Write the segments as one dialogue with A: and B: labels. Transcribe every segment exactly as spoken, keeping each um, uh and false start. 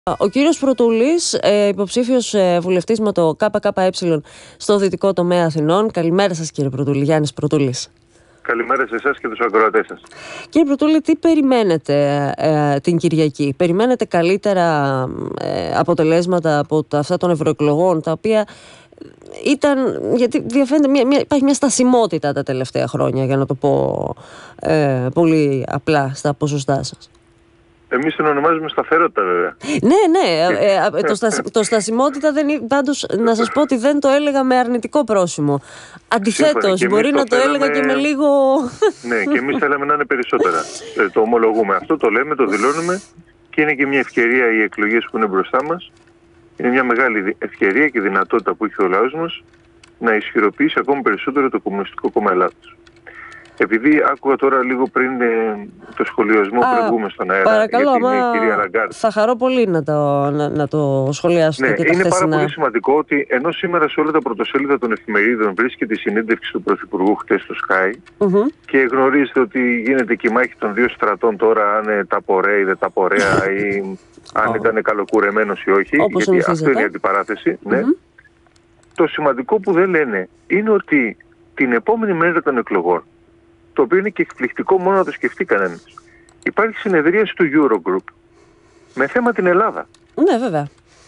A: Ο κύριος Πρωτούλης, ε, υποψήφιος ε, βουλευτής με το ΚΚΕ στο δυτικό τομέα Αθηνών. Καλημέρα σας, κύριε Πρωτούλη. Γιάννης Πρωτούλης.
B: Καλημέρα σε εσάς και τους ακροατές σας.
A: Κύριε Πρωτούλη, τι περιμένετε ε, την Κυριακή? Περιμένετε καλύτερα ε, αποτελέσματα από τα, αυτά των ευρωεκλογών, τα οποία ήταν, γιατί διαφαίνεται μια, μια, υπάρχει μια στασιμότητα τα τελευταία χρόνια, για να το πω ε, πολύ απλά στα ποσοστά σας?
B: Εμείς την ονομάζουμε σταθερότητα, βέβαια.
A: Ναι, ναι. Ε, ε, το, στασ, το στασιμότητα δεν είναι. Πάντως, να σας πω ότι δεν το έλεγα με αρνητικό πρόσημο. Αντιθέτως, μπορεί να το, το έλεγα και με λίγο.
B: Ναι, και εμείς θέλαμε να είναι περισσότερα. ε, το ομολογούμε αυτό, το λέμε, το δηλώνουμε. Και είναι και μια ευκαιρία οι εκλογές που είναι μπροστά μας. Είναι μια μεγάλη ευκαιρία και δυνατότητα που έχει ο λαός μας να ισχυροποιήσει ακόμη περισσότερο το Κομμουνιστικό Κόμμα Ελλάδος. Επειδή άκουγα τώρα λίγο πριν ε, το σχολιασμό πριν βγούμε στον αέρα.
A: Παρακαλώ,
B: για την
A: μα
B: κυρία Λαγκάρντ.
A: Θα χαρώ πολύ να το, να, να το σχολιάσετε.
B: Ναι,
A: και τα
B: είναι
A: χθεσινά.
B: πάρα πολύ σημαντικό ότι ενώ σήμερα σε όλα τα πρωτοσέλιδα των εφημερίδων βρίσκεται η συνέντευξη του Πρωθυπουργού χτες στο Sky mm-hmm. και γνωρίζετε ότι γίνεται και η μάχη των δύο στρατών τώρα, αν ε, τα πορεία ή δεν τα πορεία ή αν ήταν καλοκουρεμένος ή όχι.
A: Όπως
B: γιατί
A: νομίζετε.
B: αυτό είναι η αντιπαράθεση. Mm-hmm. Ναι. Το σημαντικό που δεν λένε είναι ότι την επόμενη μέρα των εκλογών, το οποίο είναι και εκπληκτικό μόνο να το σκεφτεί κανένας, υπάρχει συνεδρίαση του Eurogroup με θέμα την Ελλάδα.
A: Ναι, βέβαια.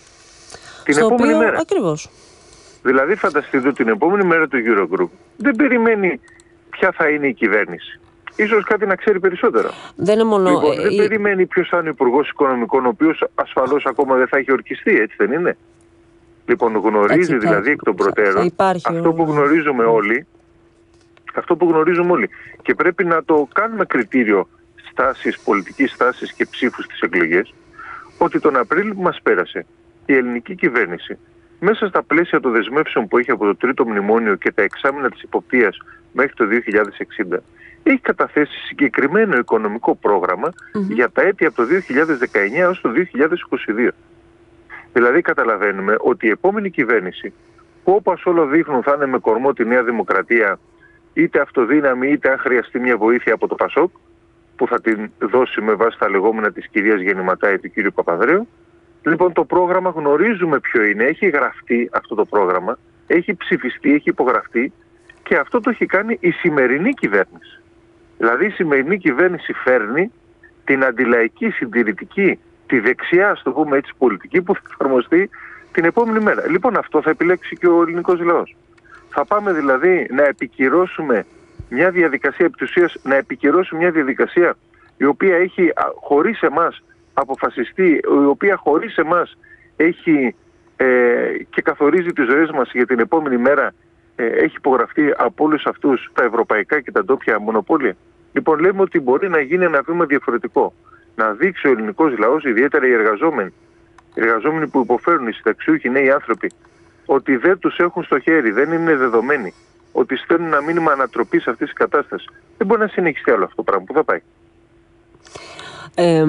B: Την
A: Στο
B: επόμενη
A: οποίο,
B: μέρα.
A: Ακριβώς.
B: Δηλαδή φανταστείτε ότι την επόμενη μέρα του Eurogroup δεν περιμένει ποια θα είναι η κυβέρνηση. Ίσως κάτι να ξέρει περισσότερο.
A: Δεν είναι μόνο...
B: Λοιπόν,
A: ε,
B: δεν
A: η...
B: περιμένει ποιος θα είναι ο Υπουργός Οικονομικών, ο οποίος ασφαλώς ακόμα δεν θα έχει ορκιστεί, έτσι δεν είναι? Λοιπόν, γνωρίζει
A: έτσι,
B: δηλαδή
A: θα...
B: εκ των προτέρων αυτό
A: ο...
B: που γνωρίζουμε όλοι, αυτό που γνωρίζουμε όλοι. Και πρέπει να το κάνουμε κριτήριο στάσης, πολιτικής στάσης και ψήφους στις εκλογές, ότι τον Απρίλιο που μας πέρασε η ελληνική κυβέρνηση, μέσα στα πλαίσια των δεσμεύσεων που έχει από το τρίτο μνημόνιο και τα εξάμηνα της υποπτίας μέχρι το δύο χιλιάδες εξήντα, έχει καταθέσει συγκεκριμένο οικονομικό πρόγραμμα mm-hmm. για τα έτη από το δύο χιλιάδες δεκαεννιά έως το δύο χιλιάδες είκοσι δύο. Δηλαδή καταλαβαίνουμε ότι η επόμενη κυβέρνηση, που όπως όλα δείχνουν θα είναι με κορμό τη Νέα Δημοκρατία, είτε αυτοδύναμη είτε αν χρειαστεί μια βοήθεια από το Πασόκ, που θα την δώσει με βάση τα λεγόμενα της κυρίας Γεννηματάη του κύριου Παπανδρέου. Λοιπόν, το πρόγραμμα γνωρίζουμε ποιο είναι, έχει γραφτεί αυτό το πρόγραμμα, έχει ψηφιστεί, έχει υπογραφτεί και αυτό το έχει κάνει η σημερινή κυβέρνηση. Δηλαδή η σημερινή κυβέρνηση φέρνει την αντιλαϊκή, συντηρητική, τη δεξιά, ας το πούμε έτσι, πολιτική που θα εφαρμοστεί την επόμενη μέρα. Λοιπόν, αυτό θα επιλέξει και ο ελληνικός λαός. Θα πάμε δηλαδή να επικυρώσουμε μια διαδικασία, επί της ουσίας, να επικυρώσουμε μια διαδικασία η οποία έχει χωρίς εμάς αποφασιστεί, η οποία χωρίς εμάς έχει ε, και καθορίζει τις ζωές μας για την επόμενη μέρα, ε, έχει υπογραφτεί από όλους αυτούς τα ευρωπαϊκά και τα ντόπια μονοπόλια. Λοιπόν, λέμε ότι μπορεί να γίνει ένα βήμα διαφορετικό. Να δείξει ο ελληνικός λαός, ιδιαίτερα οι εργαζόμενοι, οι εργαζόμενοι που υποφέρουν, οι συνταξιούχοι, νέοι άνθρωποι, ότι δεν τους έχουν στο χέρι, δεν είναι δεδομένοι, ότι στέλνουν ένα μήνυμα ανατροπής αυτής της κατάστασης. Δεν μπορεί να συνεχιστεί άλλο αυτό το πράγμα. Πού θα πάει?
A: Ε,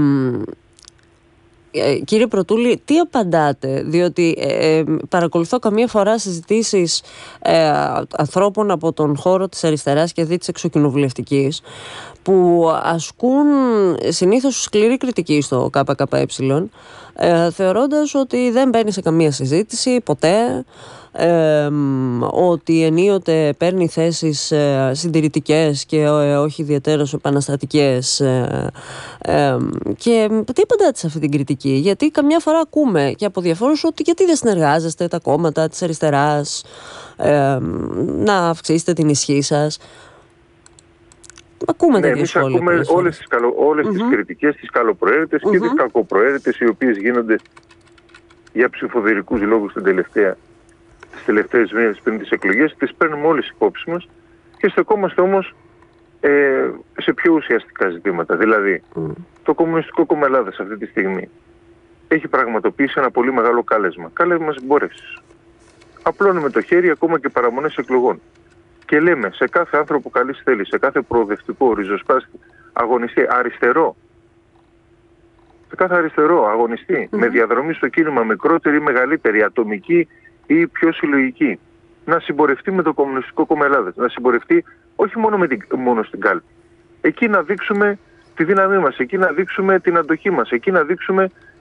A: ε, κύριε Πρωτούλη, τι απαντάτε? Διότι ε, ε, παρακολουθώ καμία φορά συζητήσεις ε, ανθρώπων από τον χώρο της αριστεράς και δι της εξοκοινοβουλευτικής, που ασκούν συνήθως σκληρή κριτική στο ΚΚΕ, ε, θεωρώντας ότι δεν μπαίνει σε καμία συζήτηση ποτέ, ε, ότι ενίοτε παίρνει θέσεις ε, συντηρητικές και ε, όχι ιδιαίτερως επαναστατικές, ε, ε, και τι απαντάτε σε αυτή την κριτική? Γιατί καμιά φορά ακούμε και από διαφόρους ότι γιατί δεν συνεργάζεστε τα κόμματα της αριστεράς, ε, να αυξήσετε την ισχύ σας. Ακούμε
B: ναι, εμείς ακούμε όλες, τις, καλο, όλες mm-hmm. τις κριτικές, τις καλοπροαίρετες mm-hmm. και τις κακοπροαίρετες, οι οποίες γίνονται για ψηφοδηρικούς λόγους την τελευταία, τις τελευταίες μέρες πριν τις εκλογές. Τις παίρνουμε όλες υπόψη μας και στεκόμαστε όμως ε, σε πιο ουσιαστικά ζητήματα. Δηλαδή, mm. το Κομμουνιστικό Κόμμα Ελλάδας αυτή τη στιγμή έχει πραγματοποιήσει ένα πολύ μεγάλο κάλεσμα. Κάλεσμα συμπόρευσης. Απλώνουμε το χέρι ακόμα και παραμονές εκλογών. Και λέμε σε κάθε άνθρωπο καλής θέλης, σε κάθε προοδευτικό, ριζοσπάστη, αγωνιστή, αριστερό, σε κάθε αριστερό αγωνιστή, mm-hmm. με διαδρομή στο κίνημα μικρότερη ή μεγαλύτερη, ατομική ή πιο συλλογική, να συμπορευτεί με το Κομμουνιστικό Κόμμα Ελλάδας, να συμπορευτεί όχι μόνο, με την, μόνο στην κάλπη. Εκεί να δείξουμε τη δύναμή μας, εκεί να δείξουμε την αντοχή μας, εκεί να δείξουμε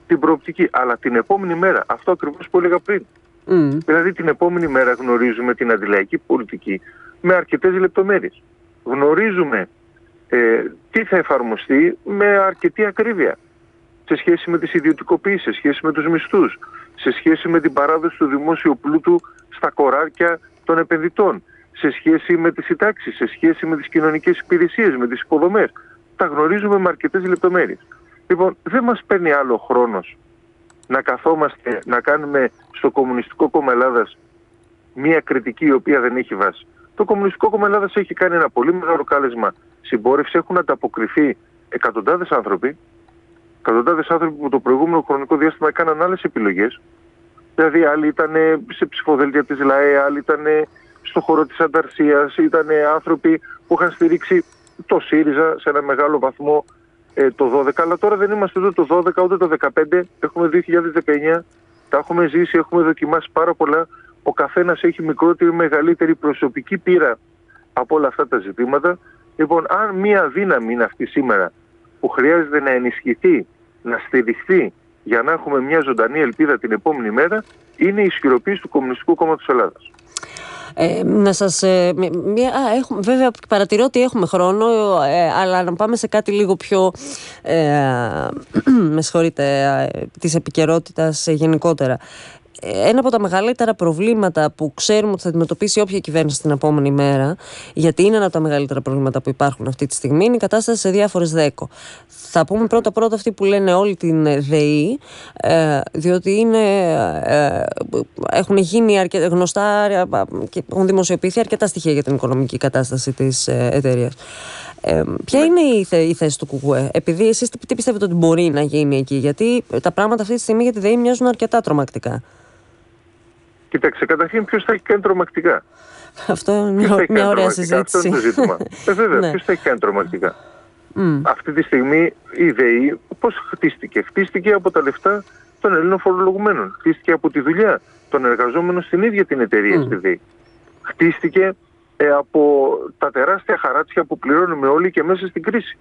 B: την προοπτική. Αλλά την επόμενη μέρα, αυτό ακριβώς που έλεγα πριν. Mm. Δηλαδή την επόμενη μέρα γνωρίζουμε την αντιλαϊκή πολιτική με αρκετές λεπτομέρειες. Γνωρίζουμε ε, τι θα εφαρμοστεί με αρκετή ακρίβεια σε σχέση με τις ιδιωτικοποίησεις, σε σχέση με τους μισθούς, σε σχέση με την παράδοση του δημόσιου πλούτου στα κοράκια των επενδυτών, σε σχέση με τις συντάξεις, σε σχέση με τις κοινωνικές υπηρεσίες, με τις υποδομές. Τα γνωρίζουμε με αρκετές λεπτομέρειες. Λοιπόν, δεν μας παίρνει άλλο χρόνος να καθόμαστε, να κάνουμε στο Κομμουνιστικό Κόμμα Ελλάδας μία κριτική η οποία δεν έχει βάση. Το Κομμουνιστικό Κόμμα Ελλάδας έχει κάνει ένα πολύ μεγάλο κάλεσμα συμπόρευση, έχουν ανταποκριθεί εκατοντάδες άνθρωποι, εκατοντάδες άνθρωποι που το προηγούμενο χρονικό διάστημα έκαναν άλλες επιλογές. Δηλαδή άλλοι ήταν σε ψηφοδέλτια της ΛΑΕ, άλλοι ήταν στο χώρο της ανταρσίας, ήταν άνθρωποι που είχαν στηρίξει το ΣΥΡΙΖΑ σε ένα μεγάλο βαθμό ε, το δώδεκα, αλλά τώρα δεν είμαστε ούτε το δώδεκα ούτε το δεκαπέντε, έχουμε δύο χιλιάδες δεκαεννιά, τα έχουμε ζήσει, έχουμε δοκιμάσει πάρα πολλά. Ο καθένας έχει μικρότερη ή μεγαλύτερη προσωπική πείρα από όλα αυτά τα ζητήματα. Λοιπόν, αν μία δύναμη είναι αυτή σήμερα που χρειάζεται να ενισχυθεί, να στηριχθεί για να έχουμε μια ζωντανή ελπίδα την επόμενη μέρα, είναι η ισχυροποίηση του Κομμουνιστικού Κόμματος Ελλάδας. Ε,
A: να σας... Ε, μια, α, έχουμε, βέβαια παρατηρώ ότι έχουμε χρόνο, ε, αλλά να πάμε σε κάτι λίγο πιο ε, με συγχωρείτε, ε, της επικαιρότητας ε, γενικότερα. Ένα από τα μεγαλύτερα προβλήματα που ξέρουμε ότι θα αντιμετωπίσει όποια κυβέρνηση την επόμενη μέρα, γιατί είναι ένα από τα μεγαλύτερα προβλήματα που υπάρχουν αυτή τη στιγμή, είναι η κατάσταση σε διάφορες ΔΕΚΟ. Θα πούμε πρώτα-πρώτα αυτοί που λένε όλη την ΔΕΗ, διότι είναι, έχουν γίνει αρκετά γνωστά και έχουν δημοσιοποιηθεί αρκετά στοιχεία για την οικονομική κατάσταση της εταιρείας. Ε, ποια είναι η, θε, η θέση του ΚΚΕ, επειδή εσείς τι, τι πιστεύετε ότι μπορεί να γίνει εκεί, γιατί τα πράγματα αυτή τη στιγμή για τη ΔΕΗ μοιάζουν αρκετά τρομακτικά.
B: Κοιτάξτε, καταρχήν ποιος θα έχει κάνει τρομακτικά.
A: Αυτό είναι μια, μια ωραία συζήτηση.
B: Αυτό είναι το ζήτημα. ε, βέβαια, ναι. Ποιος θα έχει κάνει τρομακτικά. Mm. Αυτή τη στιγμή η ΔΕΗ πώς χτίστηκε. Χτίστηκε από τα λεφτά των Ελλήνων φορολογουμένων. Χτίστηκε από τη δουλειά των εργαζόμενων στην ίδια την εταιρεία mm. στη ΔΕΗ. Χτίστηκε ε, από τα τεράστια χαράτσια που πληρώνουμε όλοι και μέσα στην κρίση.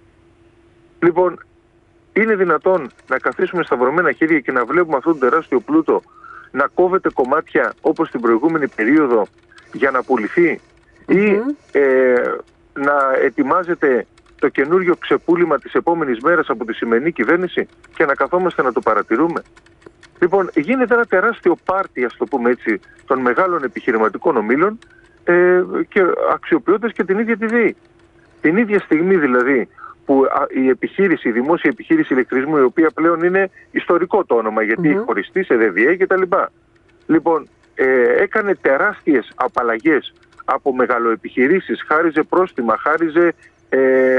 B: Λοιπόν, είναι δυνατόν να καθίσουμε σταυρωμένα χέρια και να βλέπουμε αυτόν τον τεράστιο πλούτο να κόβεται κομμάτια όπως την προηγούμενη περίοδο για να πουληθεί mm-hmm. ή ε, να ετοιμάζεται το καινούριο ξεπούλημα της επόμενης μέρας από τη σημερινή κυβέρνηση και να καθόμαστε να το παρατηρούμε. Λοιπόν, γίνεται ένα τεράστιο πάρτι, ας το πούμε έτσι, των μεγάλων επιχειρηματικών ομίλων ε, και αξιοποιώντας και την ίδια τη ΔΕΗ. Την ίδια στιγμή δηλαδή που η επιχείρηση, η δημόσια επιχείρηση ηλεκτρισμού, η οποία πλέον είναι ιστορικό το όνομα, γιατί έχει mm-hmm. χωριστεί σε ΔΕΔΙΕ και τα λοιπά. Λοιπόν, ε, έκανε τεράστιες απαλλαγές από μεγαλοεπιχειρήσεις, χάριζε πρόστιμα, χάριζε ε,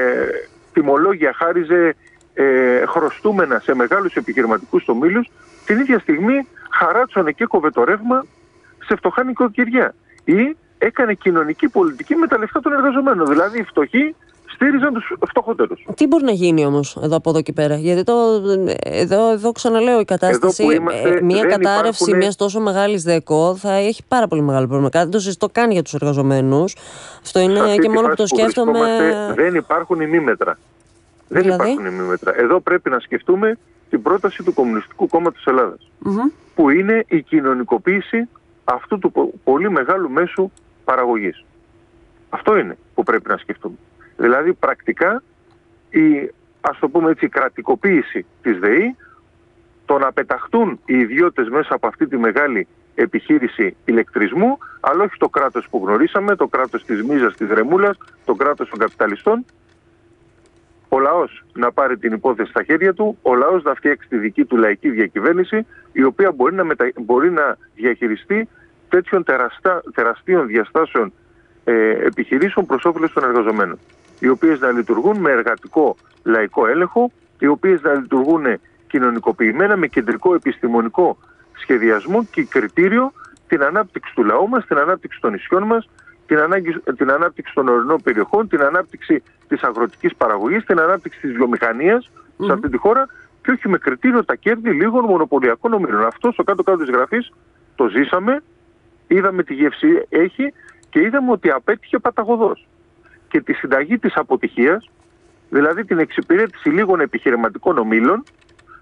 B: τιμολόγια, χάριζε ε, χρωστούμενα σε μεγάλους επιχειρηματικούς ομίλους. Την ίδια στιγμή χαράτσωνε και κόβε το ρεύμα σε φτωχά νοικοκυριά. Ή έκανε κοινωνική πολιτική με τα λεφτά των εργαζομένων. Δηλαδή οι φτωχοί στήριζαν τους φτωχότερους. Τι μπορεί να γίνει όμως εδώ από εδώ και πέρα? Γιατί το, εδώ, εδώ ξαναλέω η κατάσταση, είμαστε, μια κατάρρευση υπάρχουν... μιας τόσο μεγάλης ΔΕΚΟ θα έχει πάρα πολύ μεγάλο πρόβλημα. Δεν το συζητώ καν για τους εργαζομένους. Αυτό είναι και μόνο που το σκέφτομαι. Δεν υπάρχουν ημίμετρα. Δεν δηλαδή? υπάρχουν ημίμετρα. Εδώ πρέπει να σκεφτούμε την πρόταση του Κομμουνιστικού Κόμματος Ελλάδας. Mm-hmm. Που είναι η κοινωνικοποίηση αυτού του πολύ μεγάλου μέσου παραγωγής. Αυτό είναι που πρέπει να σκεφτούμε. Δηλαδή πρακτικά η, ας το πούμε έτσι, κρατικοποίηση της ΔΕΗ, το να πεταχτούν οι ιδιώτες μέσα από αυτή τη μεγάλη επιχείρηση ηλεκτρισμού, αλλά όχι το κράτος που γνωρίσαμε, το κράτος της μίζας, της ρεμούλας, το κράτος των καπιταλιστών. Ο λαός να πάρει την υπόθεση στα χέρια του, ο λαός να φτιάξει τη δική του λαϊκή διακυβέρνηση, η οποία μπορεί να, μετα... μπορεί να διαχειριστεί τέτοιων τεραστά... τεραστίων διαστάσεων ε, επιχειρήσεων προς όφελος των εργαζομένων, οι οποίες να λειτουργούν με εργατικό λαϊκό έλεγχο, οι οποίες να λειτουργούν κοινωνικοποιημένα με κεντρικό επιστημονικό σχεδιασμό και κριτήριο την ανάπτυξη του λαού μας, την ανάπτυξη των νησιών μας, την, ανάγκη, την ανάπτυξη των ορεινών περιοχών, την ανάπτυξη της αγροτικής παραγωγής, την ανάπτυξη της βιομηχανίας mm-hmm. σε αυτή τη χώρα και όχι με κριτήριο τα κέρδη λίγων μονοπωλιακών ομίλων. Αυτό στο κάτω-κάτω της γραφής το ζήσαμε, είδαμε τι γεύση έχει και είδαμε ότι απέτυχε παταγωδός. Και τη συνταγή της αποτυχίας, δηλαδή την εξυπηρέτηση λίγων επιχειρηματικών ομίλων,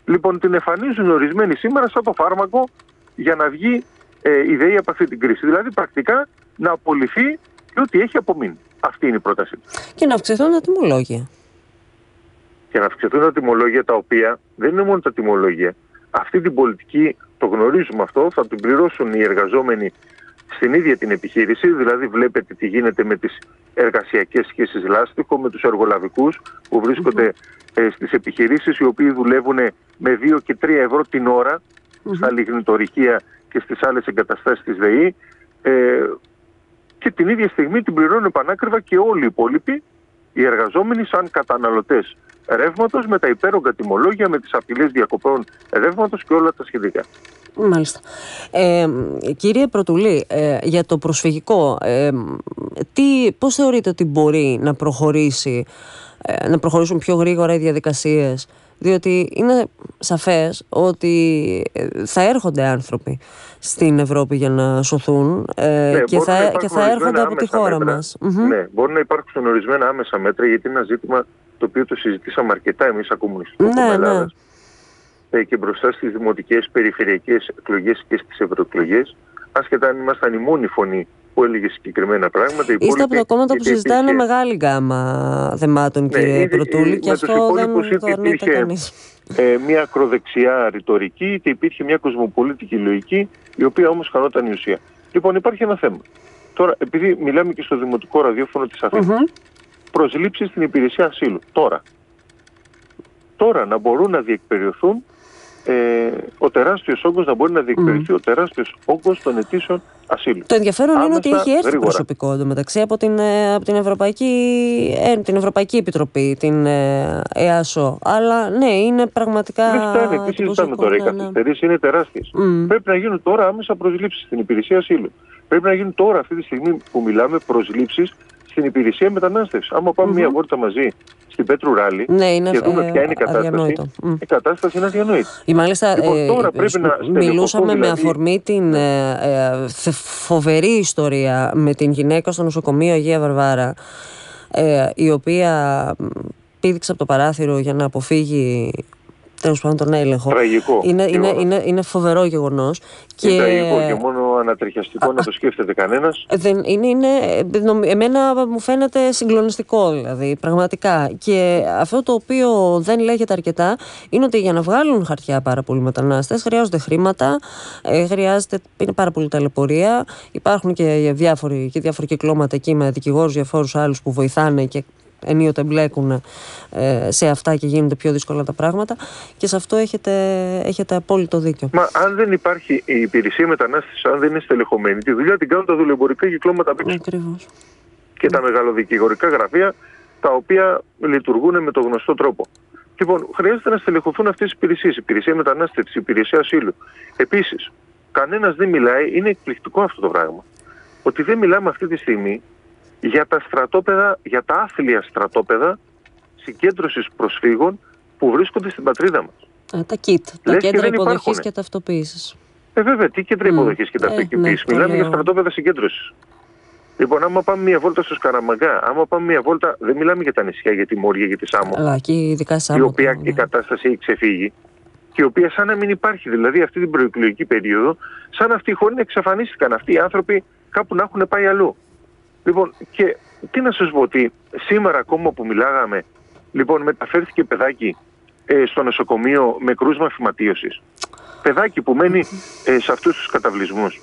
B: Λοιπόν, την εμφανίζουν ορισμένοι σήμερα σαν το φάρμακο για να βγει ε, η ΔΕΗ από αυτή την κρίση. Δηλαδή, πρακτικά να απολυθεί και ό,τι έχει απομείνει. Αυτή είναι η πρόταση.
A: Και να αυξηθούν τα τιμολόγια.
B: Και να αυξηθούν τα τιμολόγια, τα οποία δεν είναι μόνο τα τιμολόγια. Αυτή την πολιτική, το γνωρίζουμε αυτό, θα την πληρώσουν οι εργαζόμενοι στην ίδια την επιχείρηση. Δηλαδή, βλέπετε τι γίνεται με τις εργασιακές σχέσεις λάστιχο, με τους εργολαβικούς που βρίσκονται mm-hmm. ε, στις επιχειρήσεις, οι οποίοι δουλεύουν με δύο και τρία ευρώ την ώρα mm-hmm. στα λιγνητορυχεία και στις άλλες εγκαταστάσεις της ΔΕΗ. Ε, και την ίδια στιγμή την πληρώνουν πανάκριβα και όλοι οι υπόλοιποι, οι εργαζόμενοι, σαν καταναλωτές ρεύματος, με τα υπέρογκα τιμολόγια, με τις απειλές διακοπών ρεύματος και όλα τα σχετικά.
A: Μάλιστα. Ε, κύριε Πρωτουλή, ε, για το προσφυγικό, ε, τι, πώς θεωρείτε ότι μπορεί να προχωρήσει, ε, να προχωρήσουν πιο γρήγορα οι διαδικασίες? Διότι είναι σαφές ότι θα έρχονται άνθρωποι στην Ευρώπη για να σωθούν ε,
B: ναι,
A: και, θα, και θα έρχονται από τη χώρα μέτρα. μας.
B: Ναι, μπορεί να υπάρξουν ορισμένα άμεσα μέτρα, γιατί είναι ένα ζήτημα το οποίο το συζητήσαμε αρκετά εμείς σαν Κομμουνιστικό Κόμμα ναι, Ελλάδας ναι. και μπροστά στις δημοτικές, περιφερειακές εκλογές και στις ευρωεκλογές, άσχετα αν ήμασταν η μόνη φωνή που έλεγε συγκεκριμένα πράγματα.
A: Είστε από τα κόμματα που συζητάνε υπήρχε... μεγάλη γκάμα θεμάτων, κύριε ναι, Πρωτούλη, και αυτό δεν το αρνείται κανείς.
B: Ε, μια ακροδεξιά ρητορική και υπήρχε μια κοσμοπολίτικη λογική, η οποία όμως χανόταν η ουσία. Λοιπόν, υπάρχει ένα θέμα. Τώρα, επειδή μιλάμε και στο Δημοτικό Ραδιόφωνο της Αθήνας, mm-hmm. προσλήψεις στην υπηρεσία ασύλου. Τώρα. Τώρα να μπορούν να διεκπεριωθούν ε, ο τεράστιος όγκος, να μπορεί να διεκπεριωθεί mm. ο τεράστιος όγκος των αιτήσεων ασύλου.
A: Το ενδιαφέρον Άμεσα, είναι ότι έχει έρθει
B: γρήγορα.
A: προσωπικό εντωμεταξύ από την, από την, Ευρωπαϊκή, ε, την Ευρωπαϊκή Επιτροπή, την ε, ΕΑΣΟ. Αλλά ναι, είναι πραγματικά.
B: Δεν φτάνει, τι συζητάμε τώρα. Οι καθυστερήσεις είναι τεράστιες. Mm. Πρέπει να γίνουν τώρα άμεσα προσλήψεις στην υπηρεσία ασύλου. Πρέπει να γίνουν τώρα, αυτή τη στιγμή που μιλάμε, προσλήψεις στην υπηρεσία μετανάστευσης. Άμα πάμε mm-hmm. μία βόλτα μαζί στην Πέτρου Ράλι
A: ναι, είναι,
B: και δούμε
A: ε,
B: ποια είναι η κατάσταση,
A: mm.
B: η κατάσταση είναι αδιανόητη.
A: Ή μάλιστα,
B: λοιπόν,
A: ε,
B: τώρα πρέπει να
A: μιλούσαμε
B: δηλαδή...
A: με αφορμή την ε, ε, φοβερή ιστορία με την γυναίκα στο νοσοκομείο Αγία Βαρβάρα, ε, η οποία πήδηξε από το παράθυρο για να αποφύγει τέλος πάντων τον έλεγχο.
B: Τραγικό.
A: Είναι, είναι, είναι, είναι φοβερό γεγονός.
B: Και... τραγικό και μόνο ανατριχιαστικό α, να το σκέφτεται κανένας.
A: Δεν, είναι, είναι, εμένα μου φαίνεται συγκλονιστικό δηλαδή, πραγματικά. Και αυτό το οποίο δεν λέγεται αρκετά είναι ότι για να βγάλουν χαρτιά πάρα πολλοί μετανάστες χρειάζονται χρήματα, ε, χρειάζεται, είναι πάρα πολύ ταλαιπωρία. Υπάρχουν και διάφοροι, και διάφοροι κυκλώματα εκεί με δικηγόρους, διαφόρους άλλους που βοηθάνε και ενίοτε εμπλέκουν ε, σε αυτά και γίνονται πιο δύσκολα τα πράγματα, και σε αυτό έχετε, έχετε απόλυτο δίκιο.
B: Μα αν δεν υπάρχει η υπηρεσία μετανάστευσης, αν δεν είναι στελεχωμένη, τη δουλειά την κάνουν τα δουλεμπορικά κυκλώματα απ' έξω.
A: Ακριβώς.
B: Και τα μεγαλοδικηγορικά γραφεία, τα οποία λειτουργούν με τον γνωστό τρόπο. Λοιπόν, χρειάζεται να στελεχωθούν αυτές οι υπηρεσίες. Υπηρεσία μετανάστευσης, υπηρεσία ασύλου. Επίσης, κανένας δεν μιλάει, είναι εκπληκτικό αυτό το πράγμα, ότι δεν μιλάμε αυτή τη στιγμή για τα στρατόπεδα, για τα άθλια στρατόπεδα συγκέντρωσης προσφύγων που βρίσκονται στην πατρίδα μας.
A: Ε, τα κιτ, τα κέντρα υποδοχής και ταυτοποίησης.
B: Ε, βέβαια, τι κέντρα mm. υποδοχής και ταυτοποίησης. Ε, ναι, μιλάμε για στρατόπεδα συγκέντρωσης. Λοιπόν, άμα πάμε μια βόλτα στο Σκαραμαγκά, άμα πάμε μια βόλτα, δεν μιλάμε για τα νησιά, για τη Μόρια, για τη Σάμο,
A: αλλά και ειδικά Σάμο,
B: η οποία
A: ναι.
B: η κατάσταση έχει ξεφύγει και η οποία σαν να μην υπάρχει. Δηλαδή, αυτή την προεκλογική περίοδο, σαν αυτοί οι χώροι εξαφανίστηκαν. Αυτοί οι άνθρωποι κάπου να έχουν πάει αλλού. Λοιπόν, και τι να σας πω, ότι σήμερα ακόμα που μιλάγαμε, λοιπόν, μεταφέρθηκε παιδάκι ε, στο νοσοκομείο με κρούσμα φυματίωσης. Παιδάκι που μένει ε, σε αυτούς τους καταβλισμούς.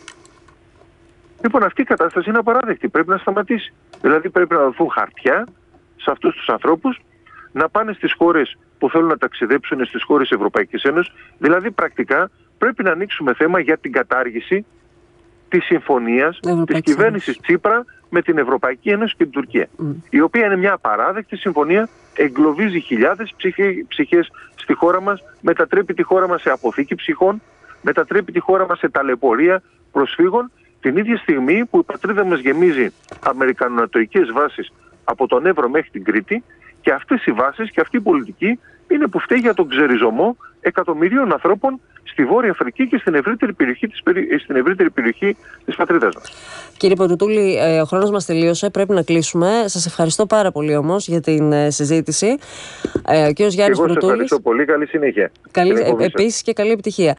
B: Λοιπόν, αυτή η κατάσταση είναι απαράδεκτη. Πρέπει να σταματήσει. Δηλαδή, πρέπει να δοθούν χαρτιά σε αυτούς τους ανθρώπους να πάνε στις χώρες που θέλουν να ταξιδέψουν, στις χώρες Ευρωπαϊκής Ένωσης. Δηλαδή, πρακτικά πρέπει να ανοίξουμε θέμα για την κατάργηση της συμφωνίας της κυβέρνησης Τσίπρα με την Ευρωπαϊκή Ένωση και την Τουρκία. Mm. Η οποία είναι μια απαράδεκτη συμφωνία, εγκλωβίζει χιλιάδες ψυχές στη χώρα μας, μετατρέπει τη χώρα μας σε αποθήκη ψυχών, μετατρέπει τη χώρα μας σε ταλαιπωρία προσφύγων, την ίδια στιγμή που η πατρίδα μας γεμίζει αμερικανονατοικές βάσεις από τον Εύρο μέχρι την Κρήτη, και αυτές οι βάσεις και αυτή η πολιτική είναι που φταίει για τον ξεριζωμό εκατομμυρίων ανθρώπων στη στη Βόρεια Αφρική και στην ευρύτερη περιοχή της, στην ευρύτερη περιοχή της πατρίδας μας.
A: Κύριε Πορτοτούλη, ο χρόνος μας τελείωσε, πρέπει να κλείσουμε. Σας ευχαριστώ πάρα πολύ όμως για την συζήτηση. Ο κύριος Γιάννης
B: Εγώ
A: Πορτοτούλης.
B: σας ευχαριστώ πολύ, καλή συνέχεια.
A: Καλή, επίσης και καλή επιτυχία.